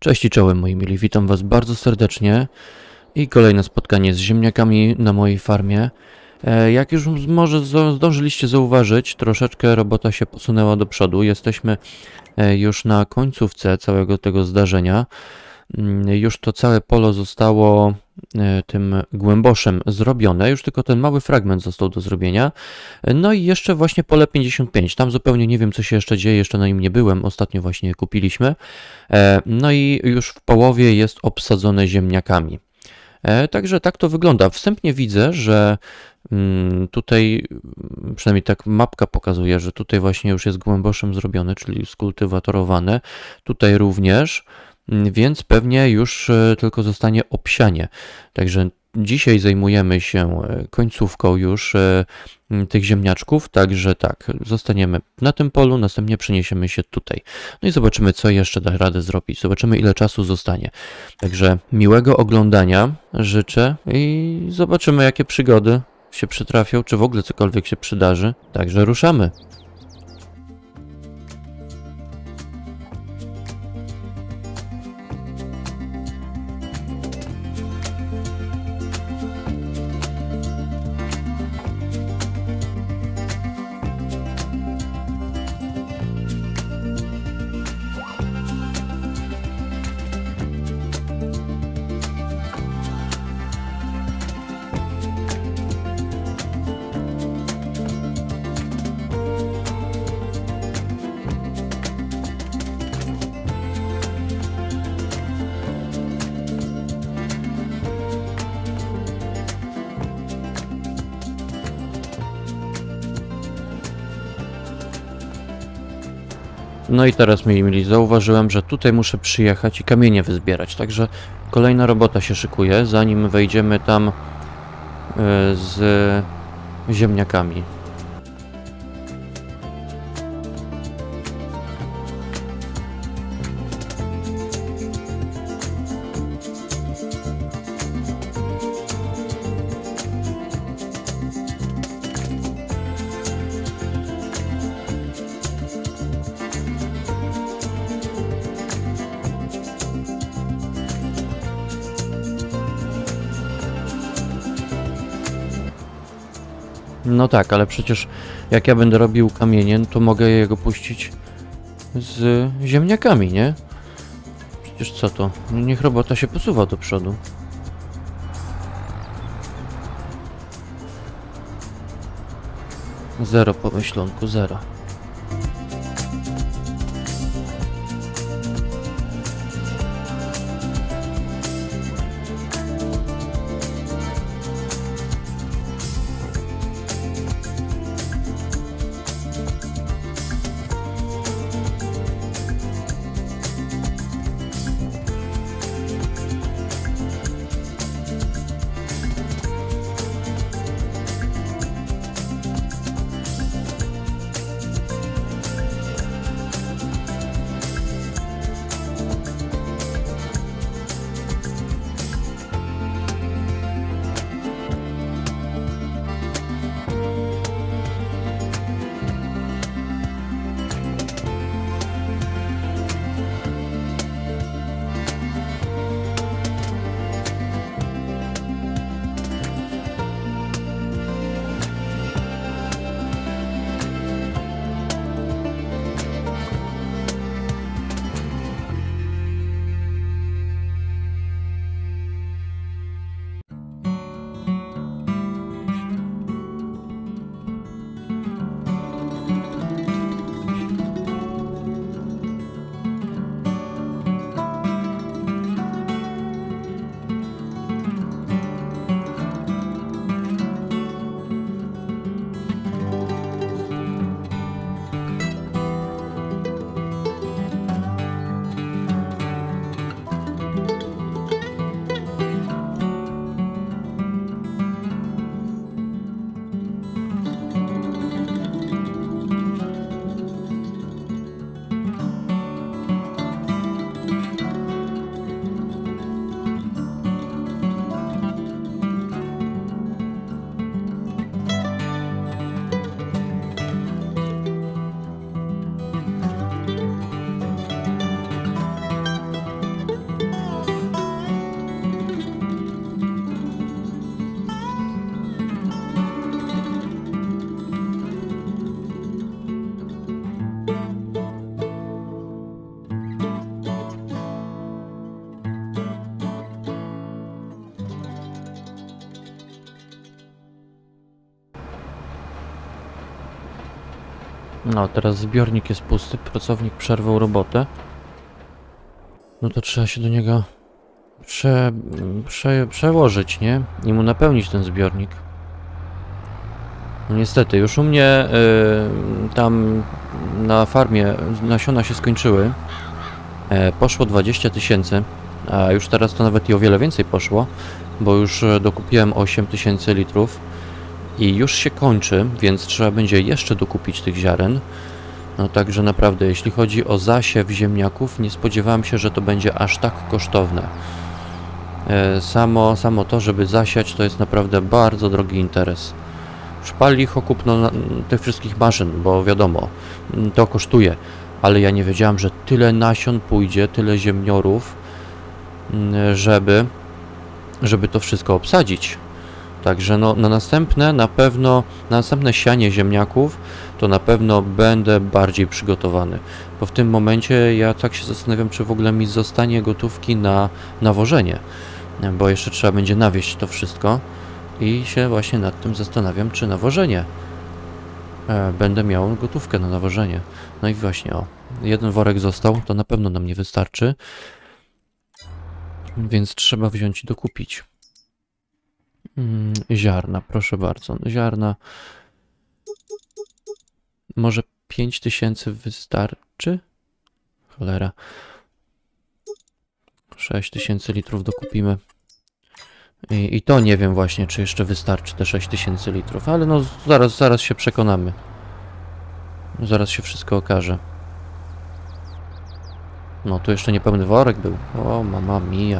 Cześć i czołem moi mili, witam was bardzo serdecznie i kolejne spotkanie z ziemniakami na mojej farmie. Jak już może zdążyliście zauważyć, troszeczkę robota się posunęła do przodu. Jesteśmy już na końcówce całego tego zdarzenia. Już to całe pole zostało tym głęboszem zrobione, już tylko ten mały fragment został do zrobienia. No i jeszcze właśnie pole 55, tam zupełnie nie wiem co się jeszcze dzieje, jeszcze na nim nie byłem, ostatnio właśnie je kupiliśmy. No i już w połowie jest obsadzone ziemniakami. Także tak to wygląda. Wstępnie widzę, że tutaj, przynajmniej tak mapka pokazuje, że tutaj właśnie już jest głęboszem zrobione, czyli skultywatorowane. Tutaj również, więc pewnie już tylko zostanie obsianie. Także dzisiaj zajmujemy się końcówką już tych ziemniaczków, także tak, zostaniemy na tym polu, następnie przeniesiemy się tutaj. No i zobaczymy, co jeszcze da radę zrobić, zobaczymy, ile czasu zostanie. Także miłego oglądania życzę i zobaczymy, jakie przygody się przytrafią, czy w ogóle cokolwiek się przydarzy. Także ruszamy. No i teraz, moi mili, zauważyłem, że tutaj muszę przyjechać i kamienie wyzbierać, także kolejna robota się szykuje, zanim wejdziemy tam z ziemniakami. No tak, ale przecież jak ja będę robił kamienie, to mogę jego puścić z ziemniakami, nie? Przecież co to? Niech robota się posuwa do przodu. Zero pomyślonku, zero. No, teraz zbiornik jest pusty, pracownik przerwał robotę. No to trzeba się do niego przełożyć, nie? I mu napełnić ten zbiornik. No niestety, już u mnie tam na farmie nasiona się skończyły. Poszło 20 000, a już teraz to nawet i o wiele więcej poszło, bo już dokupiłem 8 000 litrów i już się kończy, więc trzeba będzie jeszcze dokupić tych ziaren. No także naprawdę, jeśli chodzi o zasiew ziemniaków, nie spodziewałem się, że to będzie aż tak kosztowne. Samo to, żeby zasiać, to jest naprawdę bardzo drogi interes. Przypali licho kupno tych wszystkich maszyn, bo wiadomo, to kosztuje. Ale ja nie wiedziałem, że tyle nasion pójdzie, tyle ziemniorów, żeby to wszystko obsadzić. Także no, na następne, na następne sianie ziemniaków, to na pewno będę bardziej przygotowany. Bo w tym momencie ja tak się zastanawiam, czy w ogóle mi zostanie gotówki na nawożenie. Bo jeszcze trzeba będzie nawieźć to wszystko. I się właśnie nad tym zastanawiam, czy nawożenie. Będę miał gotówkę na nawożenie. No i właśnie, o, jeden worek został, to na pewno nam nie wystarczy. Więc trzeba wziąć i dokupić. Ziarna, proszę bardzo. Ziarna. Może 5000 wystarczy? Cholera. 6000 litrów dokupimy. I to nie wiem właśnie, czy jeszcze wystarczy te 6000 litrów, ale no zaraz się przekonamy. Zaraz się wszystko okaże. No, tu jeszcze niepełny worek był. O, mama mia.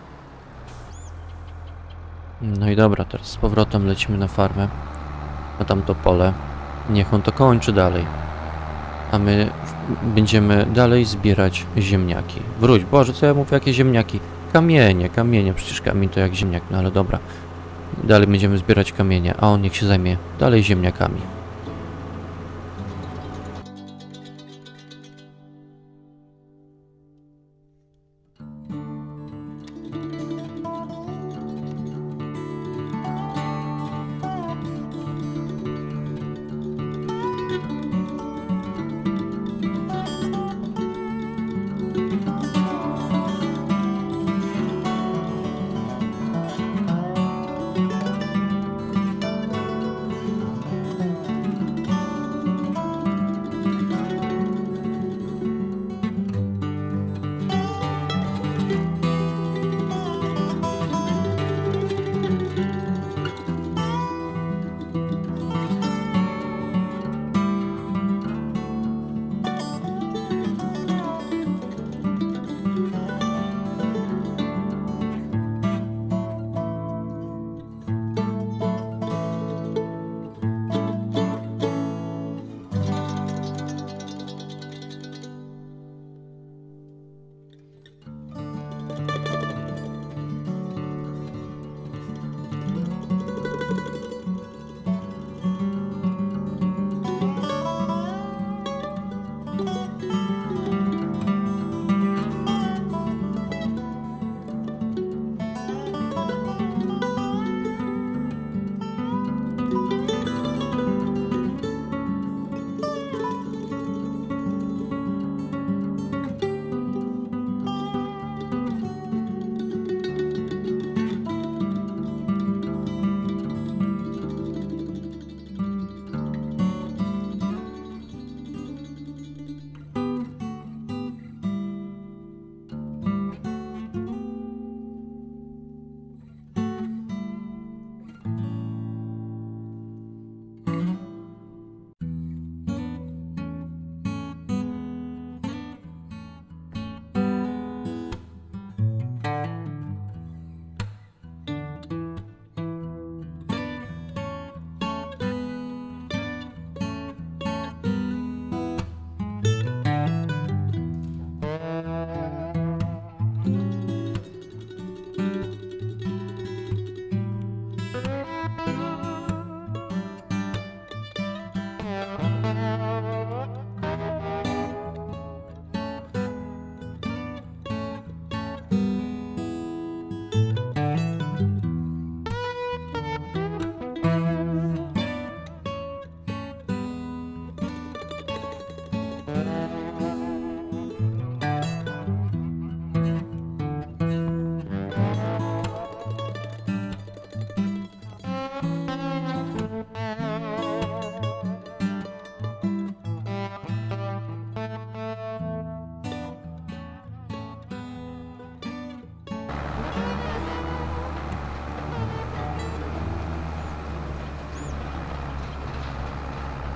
No i dobra, teraz z powrotem lecimy na farmę. Na tamto pole. Niech on to kończy dalej. A my będziemy dalej zbierać ziemniaki. Wróć, Boże, co ja mówię, jakie ziemniaki? Kamienie, przecież kamień to jak ziemniak, no ale dobra. Dalej będziemy zbierać kamienie, a on niech się zajmie dalej ziemniakami.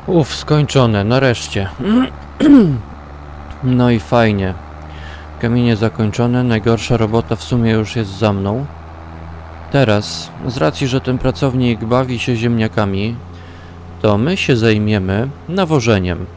Skończone, nareszcie. No i fajnie. Kamienie zakończone, najgorsza robota w sumie już jest za mną. Teraz, z racji, że ten pracownik bawi się ziemniakami, to my się zajmiemy nawożeniem.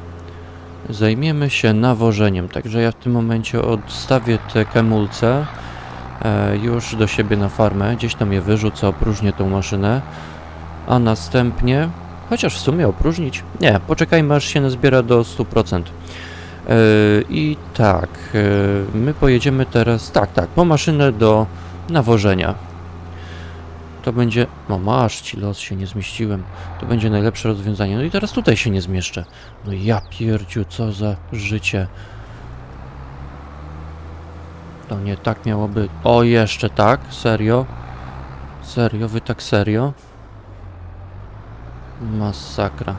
Także ja w tym momencie odstawię te kemulce już do siebie na farmę. Gdzieś tam je wyrzucę, opróżnię tą maszynę. A następnie, chociaż w sumie opróżnić? Nie, poczekajmy aż się nazbiera do 100%. I tak, my pojedziemy teraz, tak, po maszynę do nawożenia. To będzie, no masz ci los, się nie zmieściłem. To będzie najlepsze rozwiązanie. No i teraz tutaj się nie zmieszczę. No ja pierdziu, co za życie. To nie tak miałoby... O, jeszcze tak? Serio? Serio? Wy tak serio? Masakra.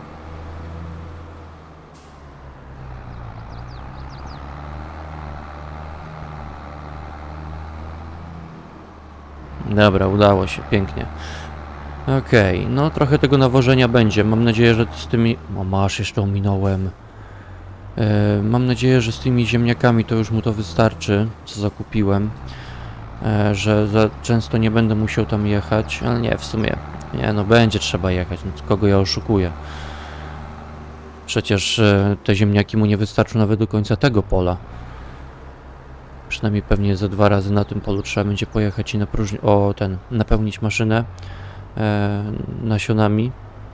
Dobra, udało się, pięknie. Okej, no trochę tego nawożenia będzie. Mam nadzieję, że z tymi... O, masz, jeszcze ominąłem. Mam nadzieję, że z tymi ziemniakami to już mu to wystarczy, co zakupiłem. Że za często nie będę musiał tam jechać, ale nie, w sumie. Nie, no będzie trzeba jechać, no kogo ja oszukuję. Przecież te ziemniaki mu nie wystarczą nawet do końca tego pola. Przynajmniej pewnie ze 2 razy na tym polu trzeba będzie pojechać i napełnić maszynę nasionami.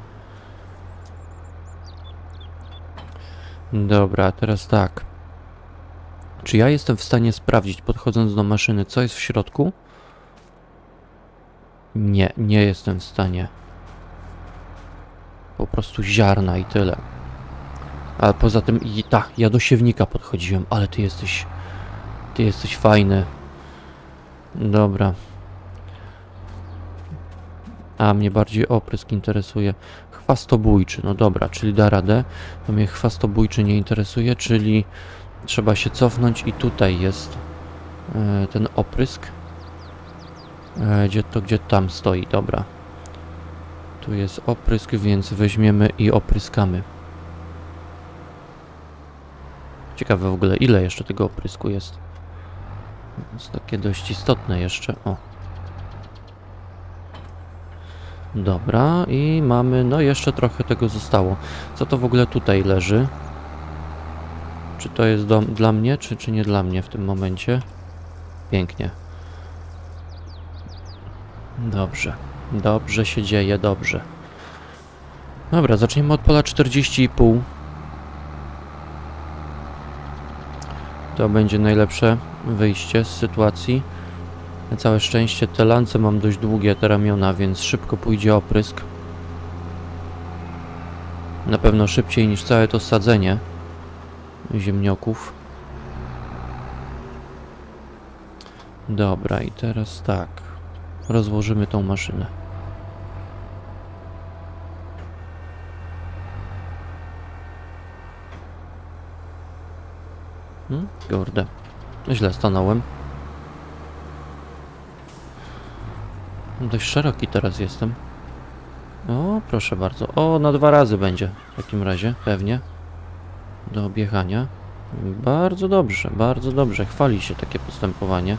Dobra, teraz tak. Czy ja jestem w stanie sprawdzić, podchodząc do maszyny, co jest w środku? Nie, nie jestem w stanie. Po prostu ziarna i tyle. A poza tym, ja do siewnika podchodziłem, ale ty jesteś fajny. Dobra. A mnie bardziej oprysk interesuje. Chwastobójczy, no dobra, czyli da radę. To mnie chwastobójczy nie interesuje, czyli trzeba się cofnąć i tutaj jest ten oprysk. Gdzie tam stoi, dobra. Tu jest oprysk, więc weźmiemy i opryskamy. Ciekawe w ogóle, ile jeszcze tego oprysku jest. Jest takie dość istotne jeszcze. O. Dobra, i mamy, no jeszcze trochę tego zostało. Co to w ogóle tutaj leży? Czy to jest dla mnie, czy nie dla mnie w tym momencie? Pięknie. Dobrze. Dobrze się dzieje, dobrze. Dobra, zaczniemy od pola 40,5. To będzie najlepsze wyjście z sytuacji. Na całe szczęście te lance mam dość długie, te ramiona, więc szybko pójdzie oprysk. Na pewno szybciej niż całe to sadzenie ziemnioków. Dobra, i teraz tak. Rozłożymy tą maszynę. Kurde. Źle stanąłem. Dość szeroki teraz jestem. O, proszę bardzo. O, na 2 razy będzie w takim razie, pewnie. Do objechania. Bardzo dobrze, bardzo dobrze. Chwali się takie postępowanie.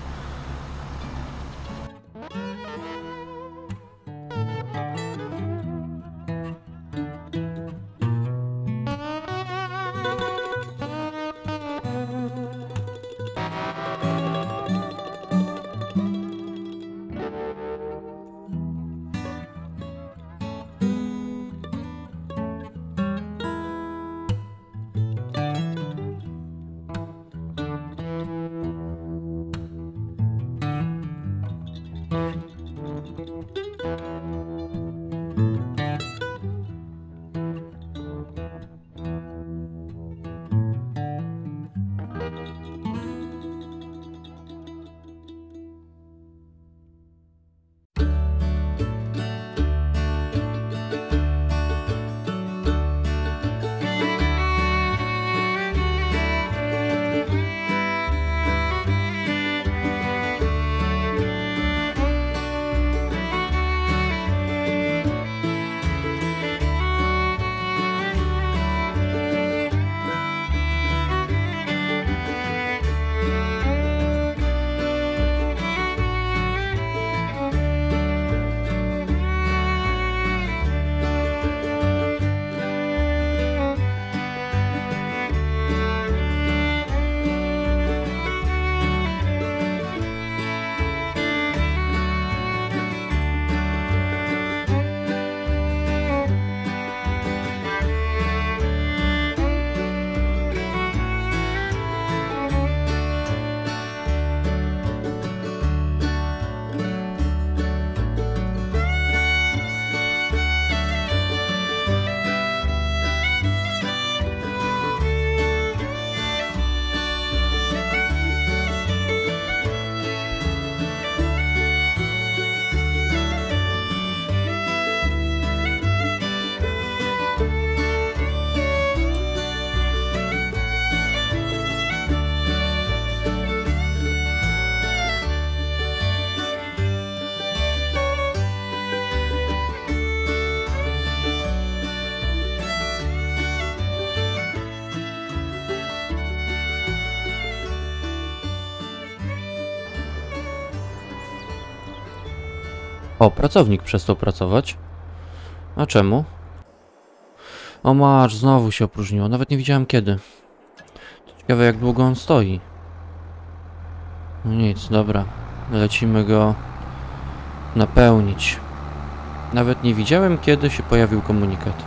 O, pracownik przestał pracować. A czemu? O masz, znowu się opróżniło. Nawet nie widziałem kiedy. Ciekawe jak długo on stoi. No nic, dobra. Lecimy go napełnić. Nawet nie widziałem kiedy się pojawił komunikat.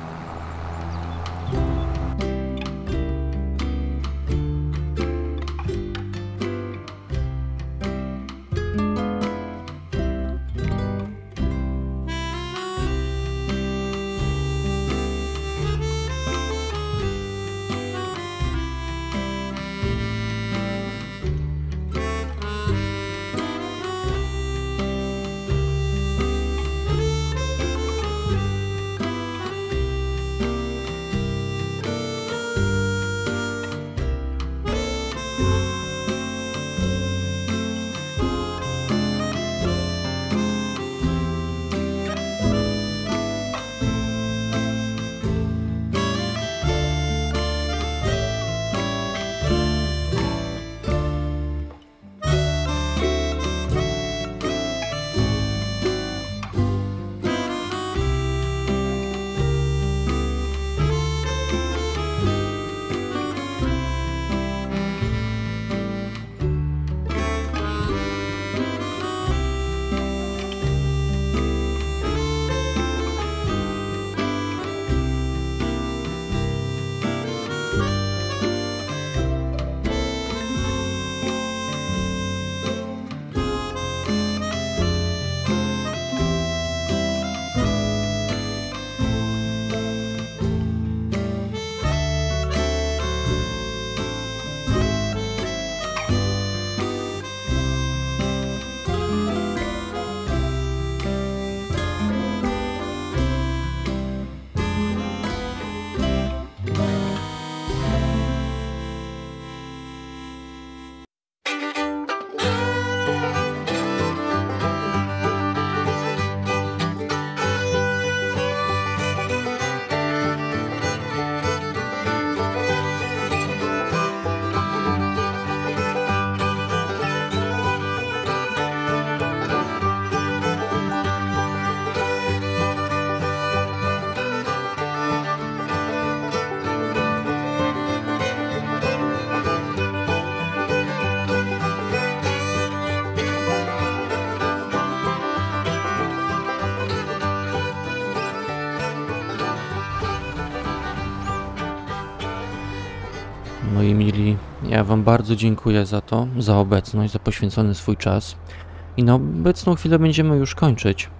Moi mili, ja wam bardzo dziękuję za to, za obecność, za poświęcony swój czas. I na obecną chwilę będziemy już kończyć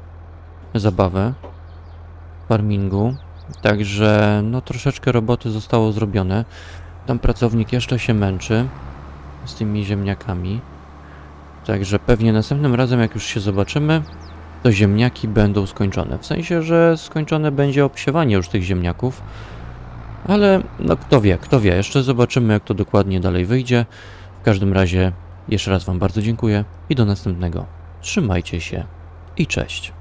zabawę farmingu. Także no troszeczkę roboty zostało zrobione. Tam pracownik jeszcze się męczy z tymi ziemniakami. Także pewnie następnym razem jak już się zobaczymy, to ziemniaki będą skończone. W sensie, że skończone będzie obsiewanie już tych ziemniaków. Ale no kto wie, jeszcze zobaczymy jak to dokładnie dalej wyjdzie. W każdym razie jeszcze raz wam bardzo dziękuję i do następnego. Trzymajcie się i cześć.